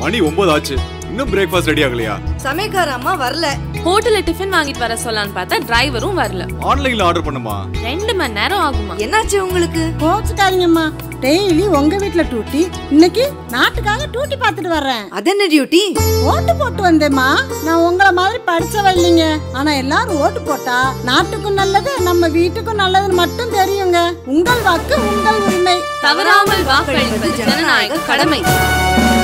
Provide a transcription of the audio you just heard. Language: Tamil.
மணி 9 ஆச்சு. இன்னும் பிரேக்ஃபாஸ்ட் ரெடி ஆகலையா? சமையல்கார அம்மா வரல. ஹோட்டல்ல டிஃபன் வாங்கிட்டு வர சொல்லலாம்னு பார்த்தா டிரைவரும் வரல. ஆன்லைன்ல ஆர்டர் பண்ணுமா? 2 மணி நேரம் ஆகுமா? என்னாச்சு உங்களுக்கு? கோச்சுக்காதீங்கம்மா. டெய்லி உங்க வீட்ல டியூட்டி, இன்னைக்கு நாட்டுக்காக டியூட்டி பார்த்துட்டு வர்றேன். அது என்ன டியூட்டி? ஓட்டு போட்டு வந்தேம்மா. நான் உங்களை மாதிரி படிச்சவ இல்லைங்க. ஆனா எல்லாரும் ஓட்டு போட்டா நாட்டுக்கும் நல்லது, நம்ம வீட்டுக்கும் நல்லதுன்னு மட்டும் தெரியுங்க. உங்கள் வாக்கு உங்கள் உரிமை. தவறாமல் வாக்களிப்பது ஜனநாயக கடமை.